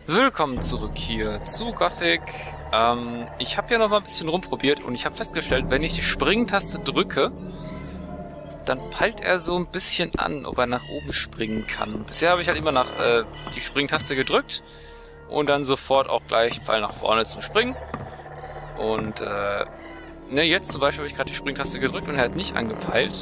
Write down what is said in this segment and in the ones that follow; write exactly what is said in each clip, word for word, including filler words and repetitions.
Willkommen zurück hier zu Gothic. Ähm, ich habe ja noch mal ein bisschen rumprobiert und ich habe festgestellt, wenn ich die Springtaste drücke, dann peilt er so ein bisschen an, ob er nach oben springen kann. Bisher habe ich halt immer nach äh, die Springtaste gedrückt und dann sofort auch gleich Pfeil nach vorne zum Springen. Und äh, ne, jetzt zum Beispiel habe ich gerade die Springtaste gedrückt und er hat nicht angepeilt.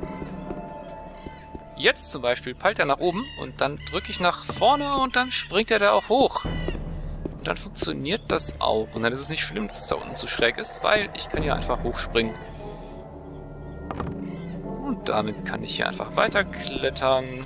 Jetzt zum Beispiel peilt er nach oben und dann drücke ich nach vorne und dann springt er da auch hoch. Und dann funktioniert das auch. Und dann ist es nicht schlimm, dass es da unten zu schräg ist, weil ich kann hier einfach hochspringen. Und damit kann ich hier einfach weiterklettern.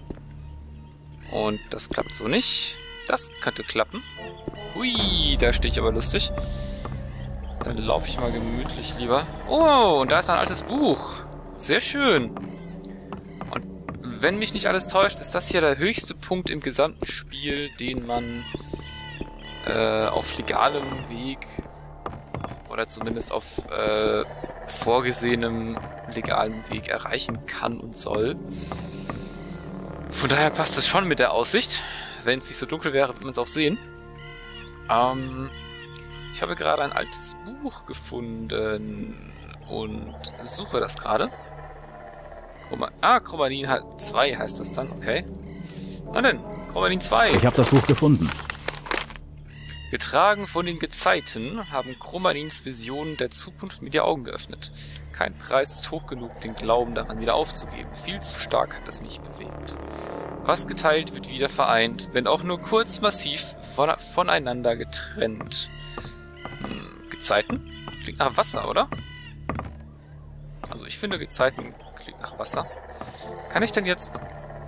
Und das klappt so nicht. Das könnte klappen. Hui, da stehe ich aber lustig. Dann laufe ich mal gemütlich lieber. Oh, und da ist ein altes Buch. Sehr schön. Wenn mich nicht alles täuscht, ist das hier der höchste Punkt im gesamten Spiel, den man äh, auf legalem Weg oder zumindest auf äh, vorgesehenem legalen Weg erreichen kann und soll. Von daher passt es schon mit der Aussicht. Wenn es nicht so dunkel wäre, wird man es auch sehen. Ähm, ich habe gerade ein altes Buch gefunden und suche das gerade. Ah, Chromanin zwei heißt das dann, okay. Na denn, Chromanin zwei. Ich habe das Buch gefunden. Getragen von den Gezeiten haben Chromanins Visionen der Zukunft mir die Augen geöffnet. Kein Preis ist hoch genug, den Glauben daran wieder aufzugeben. Viel zu stark hat es mich bewegt. Was geteilt wird wieder vereint, wenn auch nur kurz massiv von, voneinander getrennt. Hm, Gezeiten? Klingt nach Wasser, oder? Also ich finde Gezeiten klingt nach Wasser. Kann ich denn jetzt...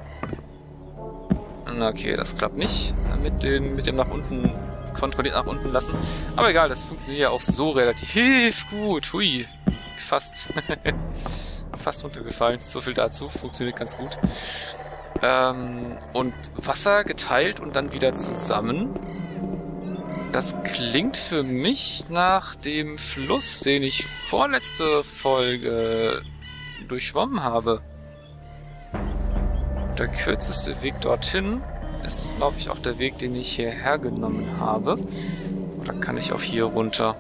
Okay, das klappt nicht. Mit, den, mit dem nach unten, kontrolliert nach unten lassen. Aber egal, das funktioniert ja auch so relativ gut. Hui, fast. Fast runtergefallen. So viel dazu. Funktioniert ganz gut. Ähm, und Wasser geteilt und dann wieder zusammen. Das klingt für mich nach dem Fluss, den ich vorletzte Folge durchschwommen habe. Der kürzeste Weg dorthin ist, glaube ich, auch der Weg, den ich hierher genommen habe. Oder kann ich auch hier runter?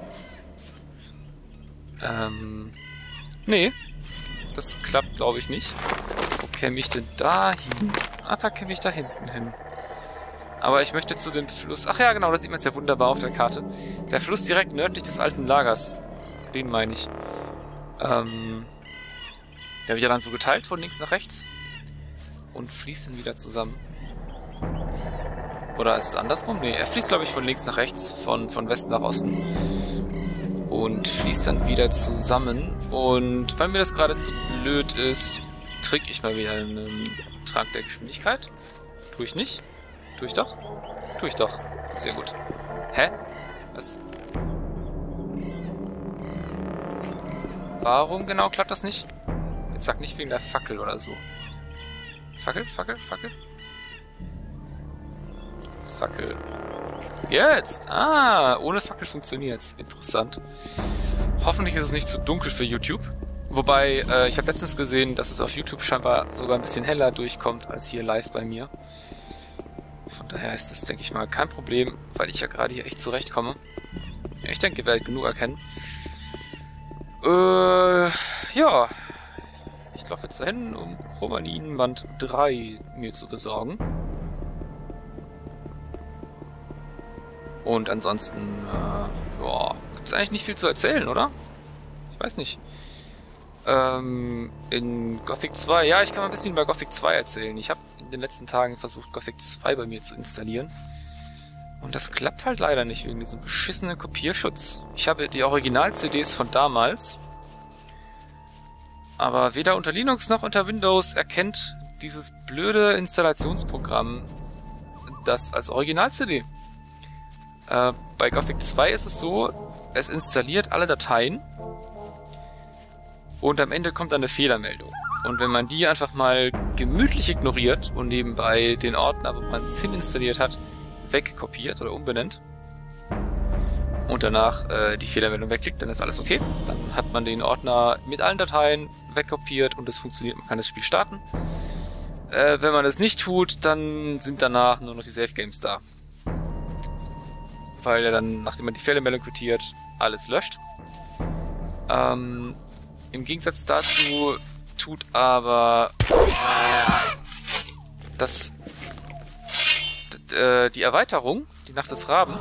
Ähm, nee, das klappt, glaube ich, nicht. Wo käme ich denn da hin? Ah, da käme ich da hinten hin. Aber ich möchte zu dem Fluss... Ach ja, genau, das sieht man sehr wunderbar auf der Karte. Der Fluss direkt nördlich des alten Lagers. Den meine ich. Ähm... Der wird ja dann so geteilt von links nach rechts. Und fließt dann wieder zusammen. Oder ist es andersrum? Nee, er fließt, glaube ich, von links nach rechts. Von, von Westen nach Osten. Und fließt dann wieder zusammen. Und weil mir das gerade zu blöd ist, trinke ich mal wieder einen Trank der Geschwindigkeit. Tue ich nicht. Tue ich doch? Tue ich doch. Sehr gut. Hä? Was? Warum genau klappt das nicht? Jetzt sag nicht wegen der Fackel oder so. Fackel, Fackel, Fackel? Fackel. Jetzt! Ah, ohne Fackel funktioniert's. Interessant. Hoffentlich ist es nicht zu dunkel für YouTube. Wobei, äh, ich habe letztens gesehen, dass es auf YouTube scheinbar sogar ein bisschen heller durchkommt als hier live bei mir. Von daher ist das, denke ich mal, kein Problem, weil ich ja gerade hier echt zurechtkomme. Ich denke, ihr werdet genug erkennen. Äh, ja. Ich laufe jetzt dahin, um Chromanin Band drei mir zu besorgen. Und ansonsten, äh, ja, gibt es eigentlich nicht viel zu erzählen, oder? Ich weiß nicht. Ähm, in Gothic zwei, ja, ich kann mal ein bisschen über Gothic zwei erzählen. Ich habe in den letzten Tagen versucht, Gothic zwei bei mir zu installieren. Und das klappt halt leider nicht wegen diesem beschissenen Kopierschutz. Ich habe die Original-C Ds von damals. Aber weder unter Linux noch unter Windows erkennt dieses blöde Installationsprogramm das als Original-C D. Äh, bei Gothic zwei ist es so, es installiert alle Dateien und am Ende kommt dann eine Fehlermeldung. Und wenn man die einfach mal gemütlich ignoriert und nebenbei den Ordner, wo man es hin installiert hat, wegkopiert oder umbenennt und danach äh, die Fehlermeldung wegklickt, dann ist alles okay. Dann hat man den Ordner mit allen Dateien wegkopiert und es funktioniert, man kann das Spiel starten. Äh, wenn man das nicht tut, dann sind danach nur noch die Save Games da. weil er dann, nachdem man die Fehlermeldung quittiert, alles löscht. Ähm, im Gegensatz dazu tut aber das äh, die Erweiterung, die Nacht des Raben,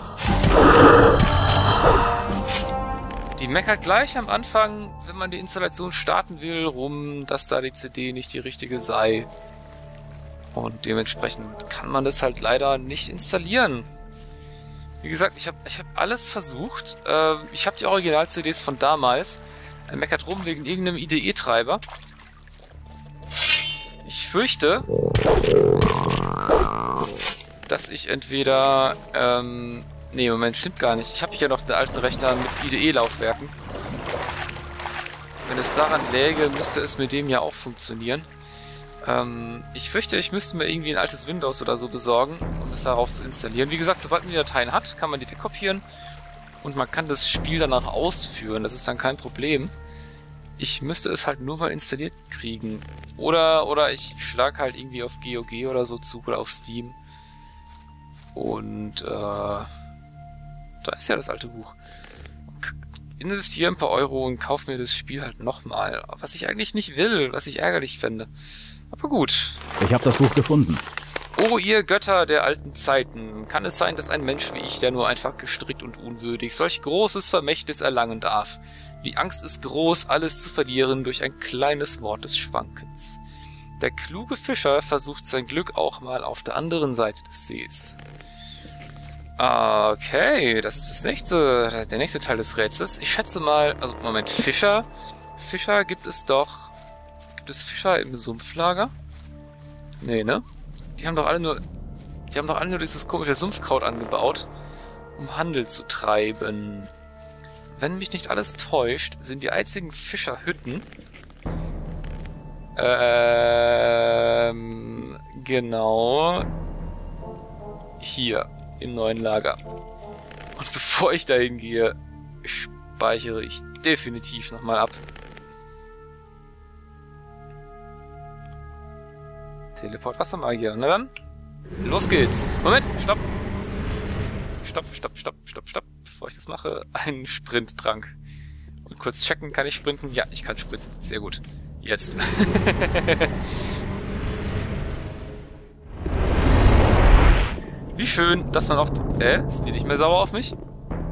die meckert gleich am Anfang, wenn man die Installation starten will, rum, dass da die C D nicht die richtige sei. Und dementsprechend kann man das halt leider nicht installieren. Wie gesagt, ich habe ich hab alles versucht. Äh, ich habe die Original-C Ds von damals. Er meckert rum wegen irgendeinem I D E-Treiber. Ich fürchte, dass ich entweder... Ähm, nee, Moment, stimmt gar nicht. Ich habe hier noch den alten Rechner mit I D E-Laufwerken. Wenn es daran läge, müsste es mit dem ja auch funktionieren. Ähm, ich fürchte, ich müsste mir irgendwie ein altes Windows oder so besorgen, um es darauf zu installieren. Wie gesagt, sobald man die Dateien hat, kann man die wegkopieren und man kann das Spiel danach ausführen. Das ist dann kein Problem. Ich müsste es halt nur mal installiert kriegen. Oder, oder ich schlage halt irgendwie auf G O G oder so zu oder auf Steam. Und, äh, da ist ja das alte Buch. Investiere ein paar Euro und kauf mir das Spiel halt nochmal. Was ich eigentlich nicht will, was ich ärgerlich fände. Aber gut. Ich habe das Buch gefunden. Oh, ihr Götter der alten Zeiten. Kann es sein, dass ein Mensch wie ich, der nur einfach gestrickt und unwürdig, solch großes Vermächtnis erlangen darf? Die Angst ist groß, alles zu verlieren durch ein kleines Wort des Schwankens. Der kluge Fischer versucht sein Glück auch mal auf der anderen Seite des Sees. Okay, das ist das nächste, der nächste Teil des Rätsels. Ich schätze mal, also Moment, Fischer. Fischer gibt es doch... Gibt es Fischer im Sumpflager? Nee, ne? Die haben doch alle nur... Die haben doch alle nur dieses komische Sumpfkraut angebaut, um Handel zu treiben. Wenn mich nicht alles täuscht, sind die einzigen Fischerhütten... Ähm... Genau... Hier. Im neuen Lager. Und bevor ich dahin gehe, speichere ich definitiv nochmal ab. Teleport Wassermagier. Na dann, los geht's. Moment, stopp. Stopp, stopp, stopp, stopp, stopp. Bevor ich das mache, einen Sprinttrank. Und kurz checken, kann ich sprinten? Ja, ich kann sprinten. Sehr gut. Jetzt. Wie schön, dass man auch... Äh? Sind die nicht mehr sauer auf mich?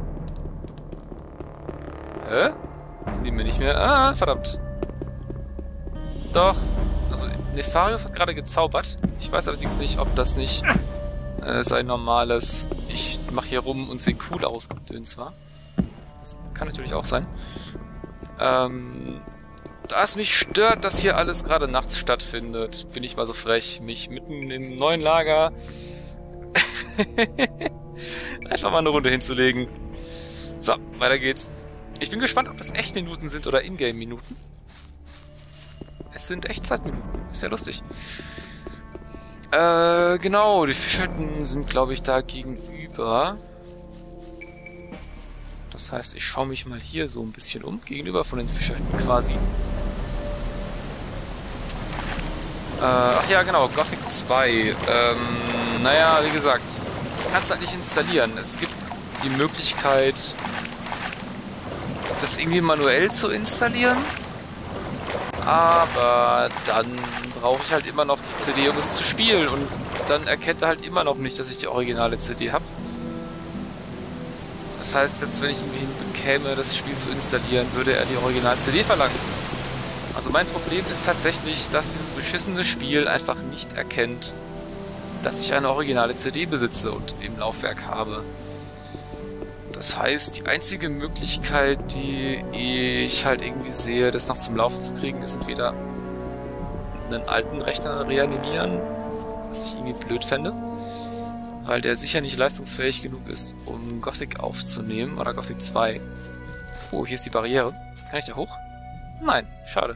Hä? Sind die mir nicht mehr... Ah, verdammt. Doch. Also, Nefarius hat gerade gezaubert. Ich weiß allerdings nicht, ob das nicht äh, sein normales... Ich mache hier rum und sehe cool aus, Gedöns war. Das kann natürlich auch sein. Ähm... Da es mich stört, dass hier alles gerade nachts stattfindet, bin ich mal so frech, mich mitten im neuen Lager... einfach mal eine Runde hinzulegen. So, weiter geht's. Ich bin gespannt, ob das echt Minuten sind oder Ingame-Minuten. Es sind Echtzeitminuten. Ist ja lustig. Äh, genau. Die Fischhütten sind, glaube ich, da gegenüber. Das heißt, ich schaue mich mal hier so ein bisschen um. Gegenüber von den Fischhütten quasi. Äh, ach ja, genau. Gothic zwei. Ähm, naja, wie gesagt. Ich kann es halt nicht installieren. Es gibt die Möglichkeit, das irgendwie manuell zu installieren. Aber dann brauche ich halt immer noch die C D, um es zu spielen. Und dann erkennt er halt immer noch nicht, dass ich die originale C D habe. Das heißt, selbst wenn ich irgendwie hinbekäme, das Spiel zu installieren, würde er die Original-C D verlangen. Also mein Problem ist tatsächlich, dass dieses beschissene Spiel einfach nicht erkennt, dass ich eine originale C D besitze und im Laufwerk habe. Das heißt, die einzige Möglichkeit, die ich halt irgendwie sehe, das noch zum Laufen zu kriegen, ist entweder einen alten Rechner reanimieren, was ich irgendwie blöd fände, weil der sicher nicht leistungsfähig genug ist, um Gothic aufzunehmen, oder Gothic zwei. Oh, hier ist die Barriere. Kann ich da hoch? Nein, schade.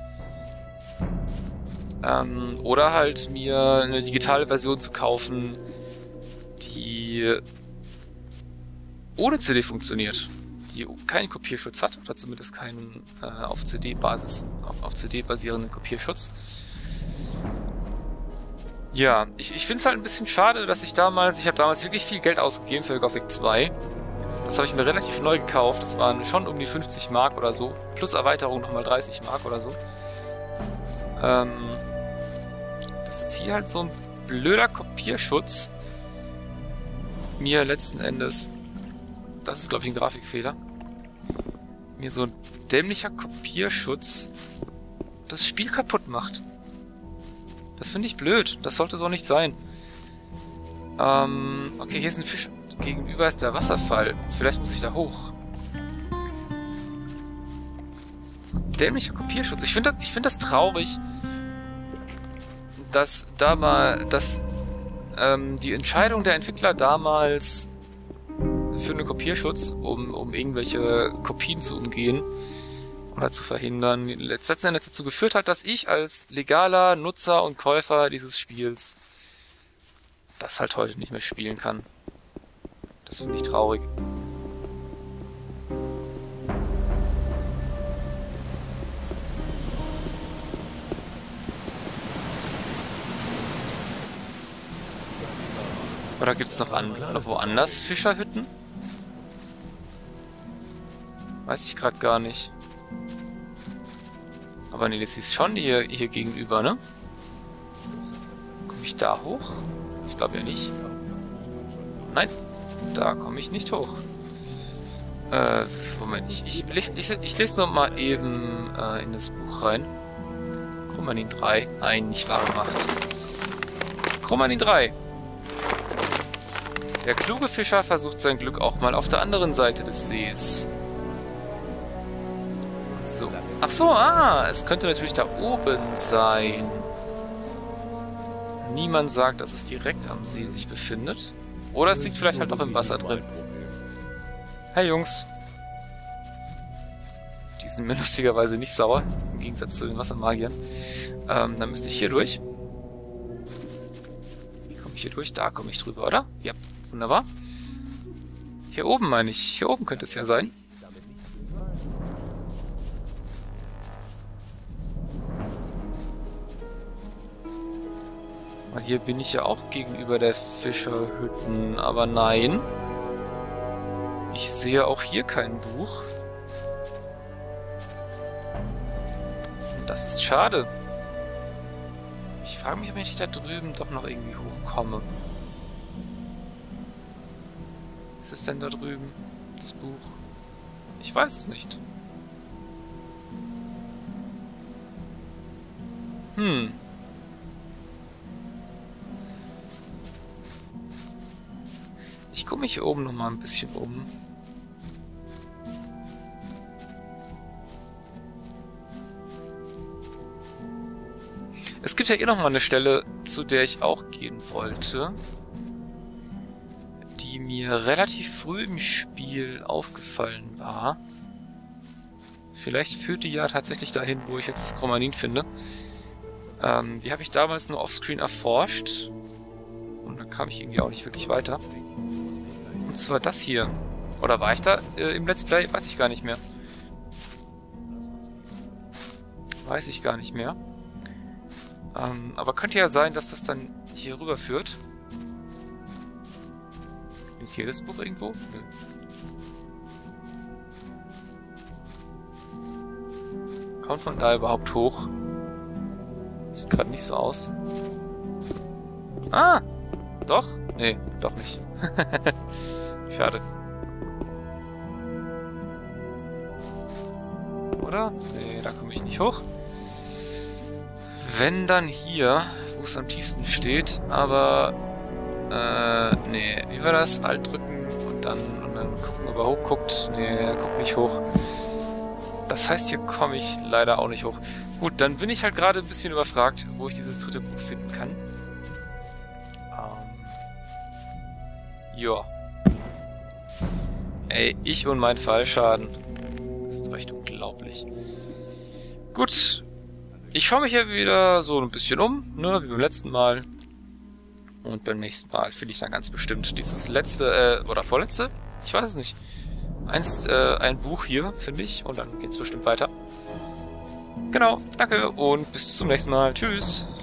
Ähm, oder halt mir eine digitale Version zu kaufen, die ohne C D funktioniert, die keinen Kopierschutz hat, oder zumindest keinen äh, auf C D-Basis, auf, auf C D basierenden Kopierschutz. Ja, ich, ich finde es halt ein bisschen schade, dass ich damals, ich habe damals wirklich viel Geld ausgegeben für Gothic zwei. Das habe ich mir relativ neu gekauft. Das waren schon um die fünfzig Mark oder so. Plus Erweiterung nochmal dreißig Mark oder so. Ähm, das ist hier halt so ein blöder Kopierschutz. Mir letzten Endes, das ist glaube ich ein Grafikfehler, mir so ein dämlicher Kopierschutz das Spiel kaputt macht. Das finde ich blöd. Das sollte so nicht sein. Ähm, okay, hier ist ein Fisch. Gegenüber ist der Wasserfall. Vielleicht muss ich da hoch. So ein dämlicher Kopierschutz. Ich finde das, ich finde das traurig, dass da mal, dass ähm, die Entscheidung der Entwickler damals für einen Kopierschutz, um, um irgendwelche Kopien zu umgehen oder zu verhindern, letzten Endes dazu geführt hat, dass ich als legaler Nutzer und Käufer dieses Spiels das halt heute nicht mehr spielen kann. Das finde ich traurig. Oder gibt es noch, an, noch woanders Fischerhütten? Weiß ich gerade gar nicht. Aber nee, das ist schon hier, hier gegenüber, ne? Komme ich da hoch? Ich glaube ja nicht. Nein, da komme ich nicht hoch. Äh, Moment, ich, ich, ich, ich, ich lese noch mal eben äh, in das Buch rein. Chromanin drei. Nein, nicht wahre Macht. Chromanin drei. Der kluge Fischer versucht sein Glück auch mal auf der anderen Seite des Sees. So. Ach so, ah, es könnte natürlich da oben sein. Niemand sagt, dass es direkt am See sich befindet. Oder es liegt vielleicht halt auch im Wasser drin. Hey Jungs. Die sind mir lustigerweise nicht sauer, im Gegensatz zu den Wassermagiern. Ähm, dann müsste ich hier durch. Wie komme ich hier durch? Da komme ich drüber, oder? Ja, wunderbar. Hier oben meine ich. Hier oben könnte es ja sein. Weil hier bin ich ja auch gegenüber der Fischerhütten, aber nein. Ich sehe auch hier kein Buch. Und das ist schade. Ich frage mich, ob ich nicht da drüben doch noch irgendwie hochkomme. Was ist denn da drüben? Das Buch? Ich weiß es nicht. Hm. Ich gucke mich hier oben noch mal ein bisschen um. Es gibt ja eh noch mal eine Stelle, zu der ich auch gehen wollte, die mir relativ früh im Spiel aufgefallen war. Vielleicht führt die ja tatsächlich dahin, wo ich jetzt das Chromanin finde. Ähm, die habe ich damals nur offscreen erforscht. Und dann kam ich irgendwie auch nicht wirklich weiter. Und zwar das hier. Oder war ich da äh, im Let's Play? Weiß ich gar nicht mehr. Weiß ich gar nicht mehr. Ähm, aber könnte ja sein, dass das dann hier rüber führt. Ist hier das Buch irgendwo? Nö. Kommt man da überhaupt hoch? Sieht gerade nicht so aus. Ah! Doch? Nee, doch nicht. Schade. Oder? Nee, da komme ich nicht hoch. Wenn dann hier, wo es am tiefsten steht, aber äh, nee, wie war das? Alt drücken und dann und dann gucken, ob er hochguckt. Nee, er guckt nicht hoch. Das heißt, hier komme ich leider auch nicht hoch. Gut, dann bin ich halt gerade ein bisschen überfragt, wo ich dieses dritte Buch finden kann. Ähm, ja. Ey, ich und mein Fallschaden. Das ist echt unglaublich. Gut. Ich schaue mich hier wieder so ein bisschen um, ne, wie beim letzten Mal. Und beim nächsten Mal finde ich dann ganz bestimmt dieses letzte, äh, oder vorletzte? Ich weiß es nicht. Eins, äh, ein Buch hier, finde ich. Und dann geht's bestimmt weiter. Genau, danke und bis zum nächsten Mal. Tschüss.